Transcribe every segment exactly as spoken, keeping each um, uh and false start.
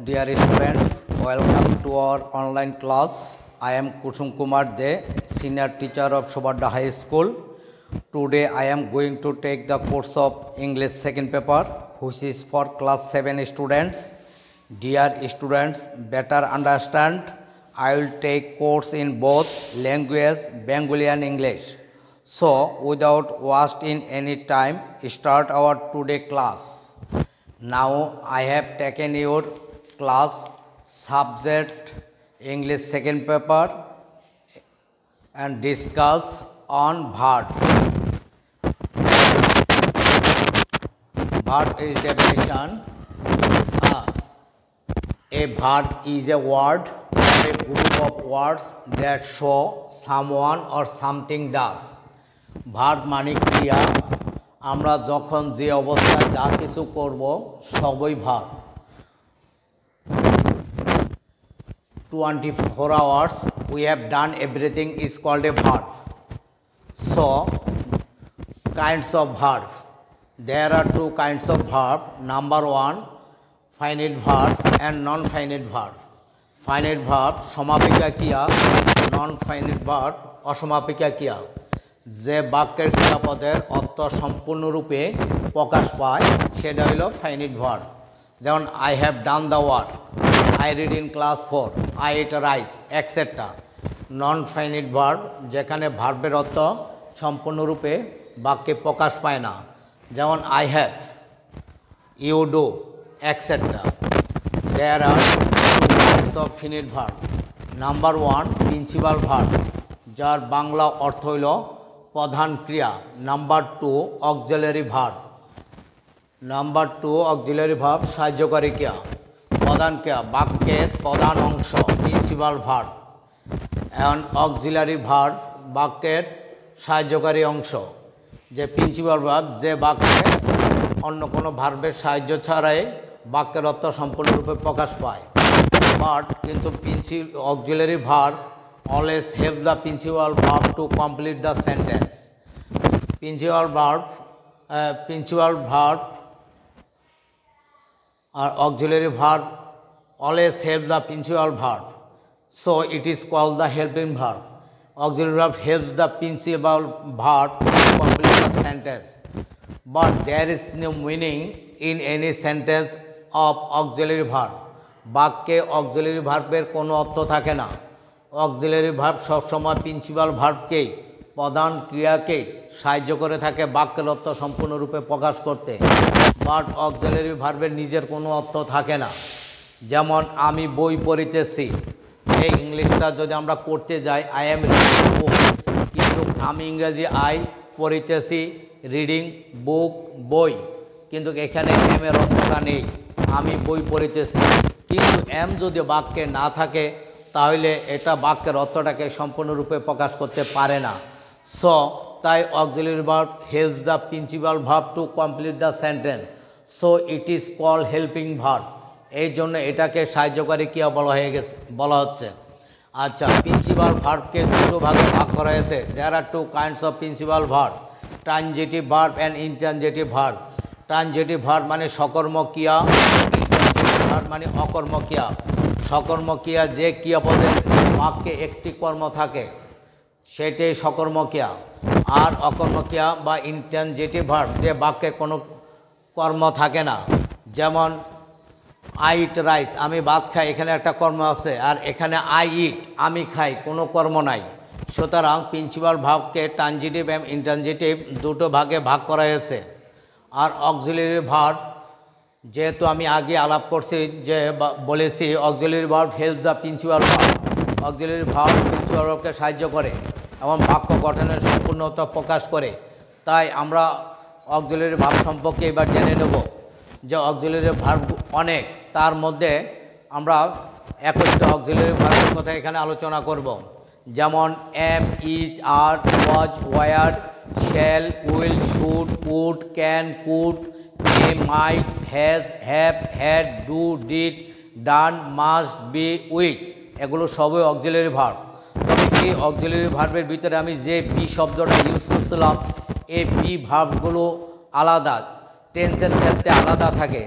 dear students, welcome to our online class. I am Kusum Kumar De, senior teacher of Sobadda High School. Today I am going to take the course of English second paper, which is for class seven students. Dear students, better understand, I will take course in both language, Bengali and English. So, without wasting any time, start our today class. Now, I have taken your class subject English second paper and discuss on verb. Verb is definition. Uh, a verb is a word or a group of words that show someone or something does. Verb মানে ক্রিয়া। আমরা যখন যে অবস্থায় যা কিছু করব সবই verb. twenty-four hours we have done everything is called a verb. So kinds of verb, there are two kinds of verb. Number one, finite verb and non-finite verb. Finite verb সমাপিকা ক্রিয়া, non-finite verb অসমাপিকা ক্রিয়া। যে বাক্যের ক্রিয়াপদের অর্থ সম্পূর্ণরূপে প্রকাশ পায় সেটা হলো ফাইনাইট ভার্ব। যেমন I have done the work, I read in class four, I eat rice etcetera. Non finite verb যেখানে ভার্বের অর্থ সম্পূর্ণরূপে বাক্যে প্রকাশ পায় না, যেমন I have, you do etcetera. There are two types of finite verb. Number one, principal verb, যার বাংলা অর্থ হইল প্রধান ক্রিয়া। Number two, auxiliary verb. Number two, auxiliary verb সাহায্যকারী ক্রিয়া। প্রধান ক্রিয়া বাক্যের প্রধান অংশ প্রিন্সিপাল ভার্ব, এবং অক্সিলারি ভার্ব বাক্যের সাহায্যকারী অংশ। যে প্রিন্সিপাল ভার্ব যে বাক্যে অন্য কোনো ভার্বের সাহায্য ছাড়াই বাক্যের অর্থ সম্পূর্ণরূপে প্রকাশ পায়। বাট কিন্তু প্রিন্সি auxiliary verb always have the principal verb to complete the sentence. Principal verb, uh, principal verb or auxiliary verb always have the principal verb. So it is called the helping verb. Auxiliary verb helps the principal verb to complete the sentence. But there is no meaning in any sentence of auxiliary verb. বাক্যে auxiliary ভার্বের কোনো অর্থ থাকে না। Auxiliary verb সবসময় principal ভার্বকেই, প্রধান ক্রিয়াকেই সাহায্য করে থাকে বাক্যের অর্থ সম্পূর্ণরূপে প্রকাশ করতে। বাট অক্সিলারি ভার্বের নিজের কোনো অর্থ থাকে না। যেমন আমি বই পড়িতেছি, এই ইংলিশটা যদি আমরা করতে যাই আই এম রিডিং বুক, কিন্তু আমি ইংরেজি আই পড়িতেছি, রিডিং বুক বই, কিন্তু এখানে এম এর অর্থটা নেই, আমি বই পড়িতেছি। কিন্তু এম যদি বাক্যে না থাকে তাহলে এটা বাক্যের অর্থটাকে সম্পূর্ণরূপে প্রকাশ করতে পারে না। সো তাই auxiliary verb helps the principal verb to complete the sentence. So it is called helping verb. এই জন্য এটাকে সাহায্যকারী ক্রিয়া বলা হয়ে গেছে বলা হচ্ছে। আচ্ছা, প্রিন্সিপাল ভার্বকে দুটো ভাগে ভাগ করা হয়েছে। There are two kinds of principal verb, transitive verb and intransitive verb. Transitive verb মানে সকর্মক ক্রিয়া, ইনট্রানজিটিভ ভার্ব মানে অকর্মক ক্রিয়া। সকর্মক ক্রিয়া যে ক্রিয়াপদের বাক্যে একটি কর্ম থাকে সেটাই সকর্মক ক্রিয়া। আর অকর্মক ক্রিয়া বা ইনট্রানজিটিভ ভার্ব যে বাক্যে কোনো কর্ম থাকে না। যেমন আই ইট রাইস, আমি ভাত খাই, এখানে একটা কর্ম আছে। আর এখানে আই ইট, আমি খাই, কোনো কর্ম নাই। সুতরাং প্রিন্সিপাল ভার্বকে ট্রানজিটিভ এবং ইনট্রানজিটিভ দুটো ভাগে ভাগ করা হয়েছে। আর অক্সিলারি ভার্ব যেহেতু আমি আগে আলাপ করছি যে বলেছি auxiliary verb help the principal verb. Auxiliary verb principal ভার্বকে সাহায্য করে এবং বাক্য গঠনের সম্পূর্ণতা প্রকাশ করে। তাই আমরা অক্সিলারি ভার্ব সম্পর্কে এবার জেনে নেব যে অক্সিলারি ভার্ব অনেক, তার মধ্যে আমরা একত্রিত অক্সিলারি ভার্বের কথা এখানে আলোচনা করব। যেমন am, is, are, was, were, shall, will, should, would, can, could, may, might, has, have, had, do, did, done, must, be, will, এগুলো সবই অক্সিলারি ভার্ব। তবে এই অক্সিলারি ভার্বের ভিতরে আমি যে বি শব্দটা ইউজ করছিলাম, এই বি ভার্বগুলো আলাদা, টেন্সের ক্ষেত্রে আলাদা থাকে।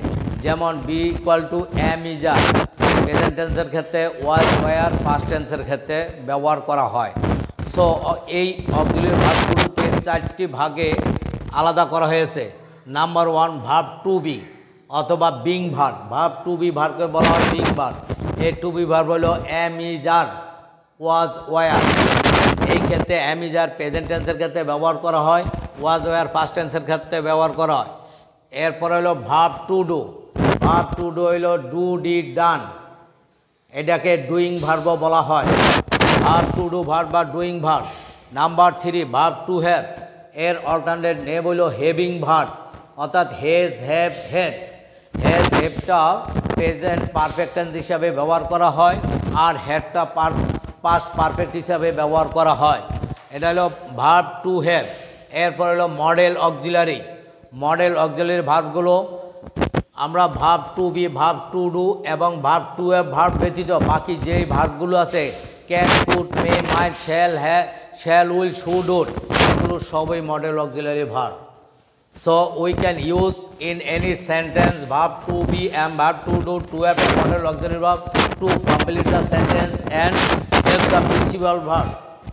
যেমন be equal to am is are present টেন্সের ক্ষেত্রে, ওয়াজ ওয়ার পাস্ট টেন্সের ক্ষেত্রে ব্যবহার করা হয়। সো এই অক্সিলারি ভার্বগুলোকে চারটি ভাগে আলাদা করা হয়েছে। Number one verb to be অথবা being verb. Verb to be ভার্বকে বলা হয় বিং ভার্ব। এই টু বি ভার্ব হলো am is are was were. এই ক্ষেত্রে এম ইজ আর প্রেজেন্ট টেন্সের ক্ষেত্রে ব্যবহার করা হয়, ওয়াজ ওয়ার পাস্ট টেন্সের ক্ষেত্রে ব্যবহার করা হয়। এরপরে হলো verb to do. Verb to do হইল ডু ডিড ডান, এটাকে ডুইং ভার্ব বলা হয়। ভার্ব টু ডু ভার্ব বা doing verb. Number three verb to have, এর অল্টারনেট নেম হইল হেভিং ভার্ব, অর্থাৎ হেজ হ্যাভ হেড। হেজ হ্যাভটা প্রেজেন্ট পারফেক্ট টেন্স হিসাবে ব্যবহার করা হয়, আর হ্যাডটা পার পাস্ট পারফেক্ট হিসাবে ব্যবহার করা হয়। এটা হলো ভার্ব টু হ্যাভ। এরপর হলো মডেল অক্সিলারি। মডেল অক্সিলারি ভার্বগুলো আমরা verb to be, verb to do এবং ভার্ব টু হ্যাভ ভার্ব ব্যতীত বাকি যেই ভার্বগুলো আছে can, could, may, might, shall, have, shall, will, should, would, এগুলো সবই modal auxiliary verb. So we can use in any sentence verb to be and verb to do to have a model auxiliary verb to complete the sentence and help the principal verb.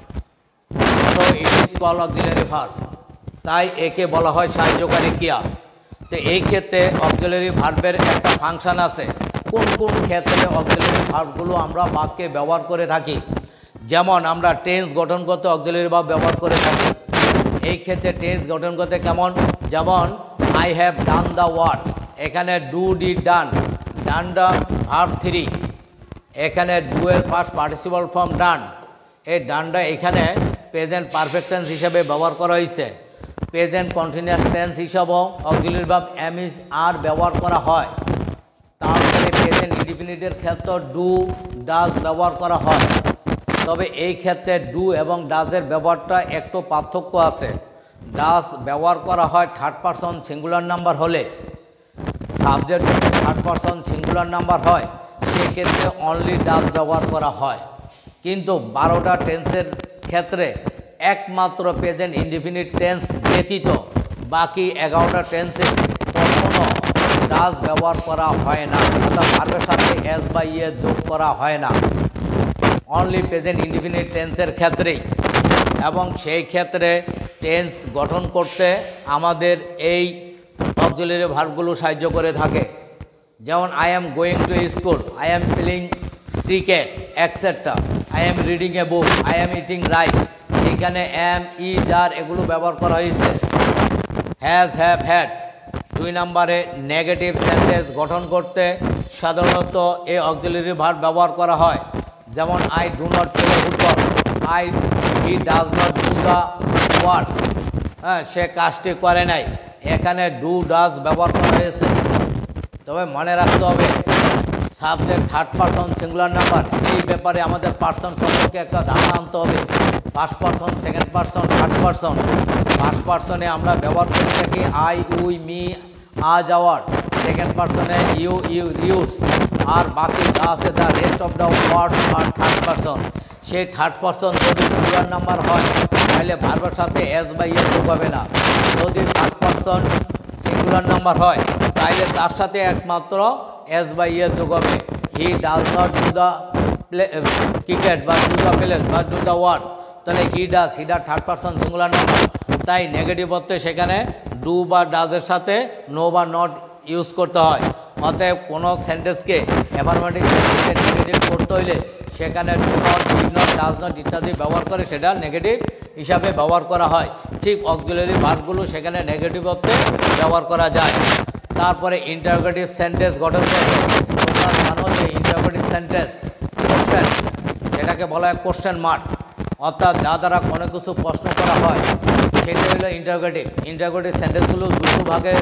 So it is called auxiliary verb. তাই একে বলা হয় সাহায্যকারী ক্রিয়া। তো এই ক্ষেত্রে auxiliary ভার্বের একটা ফাংশন আছে। কোন কোন ক্ষেত্রে অক্সিলারি ভার্বগুলো আমরা বাক্যে ব্যবহার করে থাকি, যেমন আমরা টেন্স গঠন করতে অক্সিলারি ভার্ব ব্যবহার করে থাকি। এই ক্ষেত্রে টেন্স গঠন করতে কেমন, যেমন I have done the work, এখানে ডু ডিড ডান, ডানটা ভার্ব থ্রি, এখানে ডু এর ফার্স্ট পার্টিসিপাল ফর্ম ডান, এই ডানটা এখানে প্রেজেন্ট পারফেক্ট টেন্স হিসাবে ব্যবহার করা হয়েছে। প্রেজেন্ট কন্টিনিউয়াস টেন্স হিসাবেও auxiliary verb am is are ব্যবহার করা হয়। তারপরে প্রেজেন্ট ইনডিফিনিটের ক্ষেত্রে ডু ডাজ ব্যবহার করা হয়। তবে এই ক্ষেত্রে ডু এবং ডাজের ব্যবহারটা একটু পার্থক্য আছে। ডাজ ব্যবহার করা হয় থার্ড পারসন সিঙ্গুলার নাম্বার হলে, সাবজেক্ট যদি থার্ড পারসন সিঙ্গুলার নাম্বার হয় সেক্ষেত্রে অনলি ডাজ ব্যবহার করা হয়। কিন্তু বারোটা টেন্সের ক্ষেত্রে একমাত্র প্রেজেন্ট ইনডিফিনিট টেন্স ব্যতীত বাকি এগারোটা টেন্সে কখনো ডাজ ব্যবহার করা হয় না, অর্থাৎ ভার্বের সাথে এস বা ইয়ে যোগ করা হয় না, অনলি প্রেজেন্ট ইনডিফিনিট টেন্সের ক্ষেত্রেই। এবং সেই ক্ষেত্রে টেন্স গঠন করতে আমাদের এই অক্সিলারি ভার্বগুলো সাহায্য করে থাকে। যেমন I am going to school, I am playing cricket, etcetera, I am reading a book, I am eating rice, এখানে এম ইজ আর এগুলো ব্যবহার করা হয়েছে। Has have had. দুই নম্বরে নেগেটিভ সেন্টেন্স গঠন করতে সাধারণত এই অক্সিলারি ভার্ব ব্যবহার করা হয়। যেমন I do not play football, I he does not do the work, হ্যাঁ সে কাজটি করে নাই, এখানে ডু ডাজ ব্যবহার করা হয়েছে। তবে মনে রাখতে হবে subject third person singular number, এই ব্যাপারে আমাদের পার্সন সম্পর্কে একটা ধারণা আনতে হবে। First person, second person, third person. First পারসনে আমরা ব্যবহার করে থাকি I, we, me, us, our. Second পারসনে ইউ, ইউ, ইউজ। আর বাকি যা আছে the rest of the word are third person. সেই থার্ড পারসন যদি সিঙ্গুলার নাম্বার হয় তাহলে ভার্বের সাথে এস বা ইয়ে যোগ হবে না। যদি থার্ড পারসন সিঙ্গুলার নাম্বার হয় তাহলে তার সাথে একমাত্র এস বা ইয়ে যোগ হবে। He does not do the play cricket বা ডু দ্য প্লেস বা ডু দ্য ওয়ার্ক, তাহলে হি ডাজ, হিডা থার্ড পারসন সিঙ্গুলার নাম্বার, তাই নেগেটিভ অর্থে সেখানে ডু বা ডাজের সাথে নো বা নট ইউজ করতে হয়। অতএব কোনো সেন্টেন্সকে অ্যাফার্মেটিভ সেন্টেন্সে নেগেটিভ করতে হইলে সেখানে do not, did not, does not ইত্যাদি ব্যবহার করে সেটা নেগেটিভ হিসাবে ব্যবহার করা হয়। ঠিক অক্সিলারি ভার্বগুলো সেখানে নেগেটিভ অর্থে ব্যবহার করা যায়। তারপরে ইন্টারোগেটিভ সেন্টেন্স গঠন করতে তোমরা জানো যে ইন্টারোগেটিভ সেন্টেন্স কোশ্চেন, যেটাকে বলা হয় কোশ্চেন মার্ক, অর্থাৎ যা দ্বারা কোনো কিছু প্রশ্ন করা হয় সেটা হলো ইন্টারোগেটিভ। ইন্টারোগেটিভ সেন্টেন্সগুলো দুটো ভাগে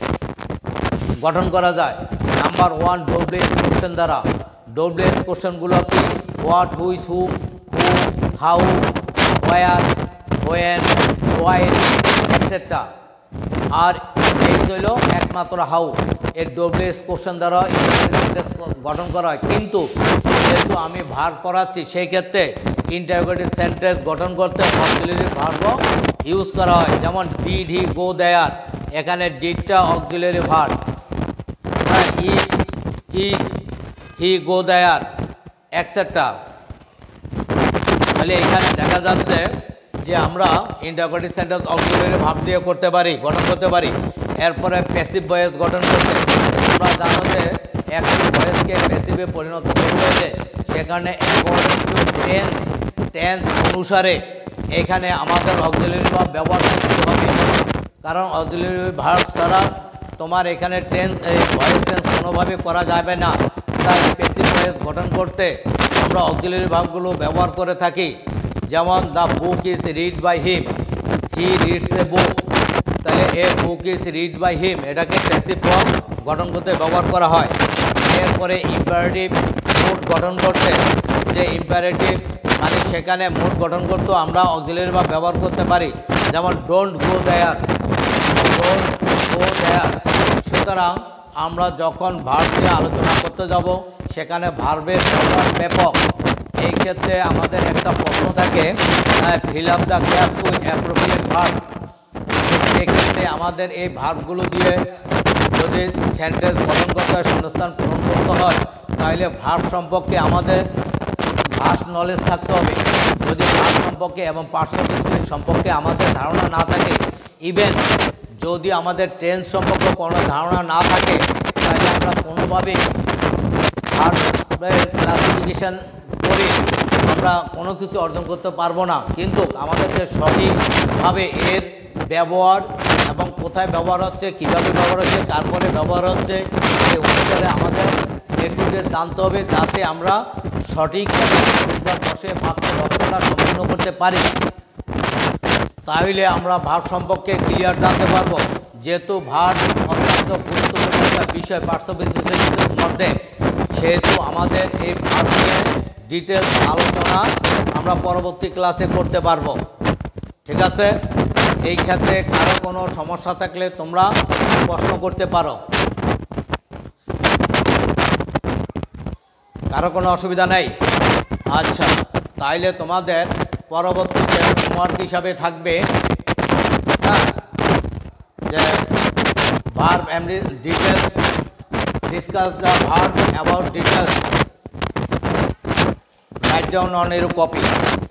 গঠন করা যায়। নাম্বার ওয়ান ডব্লিউএস কোশ্চেন দ্বারা। ডব্লিউএস কোশ্চেনগুলো কি what, which, who, who, how, where, when, while, etcetera. আর এই হইল একমাত্র হাউ। এর ডব্লিউএস কোশ্চেন দ্বারা সেন্টেন্স গঠন করা হয়। কিন্তু যেহেতু আমি ভার্ব পড়াচ্ছি সেই ক্ষেত্রে ইন্টারোগেটিভ সেন্টেন্স গঠন করতে অক্সিলারি ভার্ব ইউজ করা হয়। যেমন ডিড হি গো দেয়ার, এখানে ডিডটা অক্সিলারি ভার্ব। হ্যাঁ, is, he, go there, etcetera. তাহলে এখানে দেখা যাচ্ছে যে আমরা ইন্টারোগেটিভ সেন্টেন্স অক্সিলারি ভার্ব দিয়ে করতে পারি, গঠন করতে পারি। এরপরে প্যাসিভ ভয়েস গঠন করতে আমরা জানো যে অ্যাক্টিভ ভয়েসকে প্যাসিভে পরিণত করতে হলে সেখানে অ্যাকর্ডিং টু টেন্স টেন্স অনুসারে এখানে আমাদের অক্সিলারি ভার্ব ব্যবহার করতে হবে, কারণ অক্সিলারি ভার্ব ছাড়া তোমার এখানে টেন্স এই ভয়েস চেঞ্জ কোনোভাবে করা যাবে না। তাই প্যাসিভ ভয়েস গঠন করতে আমরা অক্সিলারি ভার্বগুলো ব্যবহার করে থাকি। যেমন the book is read by him, he reads a book. তাহলে a book is read by him এটাকে প্যাসিভ ফর্ম গঠন করতে ব্যবহার করা হয়। এরপরে ইম্পারেটিভ মুড গঠন করতে, যে ইম্পারেটিভ মানে সেখানে মুড গঠন করতেও আমরা অক্সিলারি ভার্ব ব্যবহার করতে পারি। যেমন don't go there, don't go দেয়ার। সুতরাং আমরা যখন ভার্ব নিয়ে আলোচনা করতে যাব সেখানে ভার্বের ব্যবহার ব্যাপক। এই ক্ষেত্রে আমাদের একটা প্রশ্ন থাকে, fill up the gaps with appropriate verb. এক্ষেত্রে আমাদের এই ভার্বগুলো দিয়ে যদি সেন্টেন্স গঠন করতে হয়, শূন্যস্থান পূরণ করতে হয়, তাহলে ভার্ব সম্পর্কে আমাদের ভাস্ট নলেজ থাকতে হবে। যদি ভার্ব সম্পর্কে এবং পার্টস অফ স্পিচ সম্পর্কে আমাদের ধারণা না থাকে, ইভেন যদি আমাদের টেন্স সম্পর্কে কোনো ধারণা না থাকে, তাহলে আমরা কোনোভাবেই ভার্বের ক্লাসিফিকেশান করে আমরা কোনো কিছু অর্জন করতে পারবো না। কিন্তু আমাদেরকে সঠিকভাবে এর ব্যবহার এবং কোথায় ব্যবহার হচ্ছে, কীভাবে ব্যবহার হচ্ছে, তারপরে ব্যবহার হচ্ছে, এই অনুসারে আমাদের একটু জানতে হবে, যাতে আমরা সঠিকভাবে বসে মাত্র দক্ষতা সম্পূর্ণ করতে পারি। তাহলে আমরা ভার্ব সম্পর্কে ক্লিয়ার জানতে পারবো। যেহেতু ভার্ব অত্যন্ত গুরুত্বপূর্ণ একটা বিষয় পার্টস অফ স্পিচের মধ্যে, সেহেতু আমাদের এই ভার্ব নিয়ে ডিটেলস আলোচনা আমরা পরবর্তী ক্লাসে করতে পারবো। ঠিক আছে? এই ক্ষেত্রে কারো কোনো সমস্যা থাকলে তোমরা প্রশ্ন করতে পারো। কারো কোনো অসুবিধা নেই? আচ্ছা, তাইলে তোমাদের পরবর্তীতে হোমওয়ার্ক হিসাবে থাকবে হ্যাঁ যে verb and details, discuss the verb about details, right down on your copy.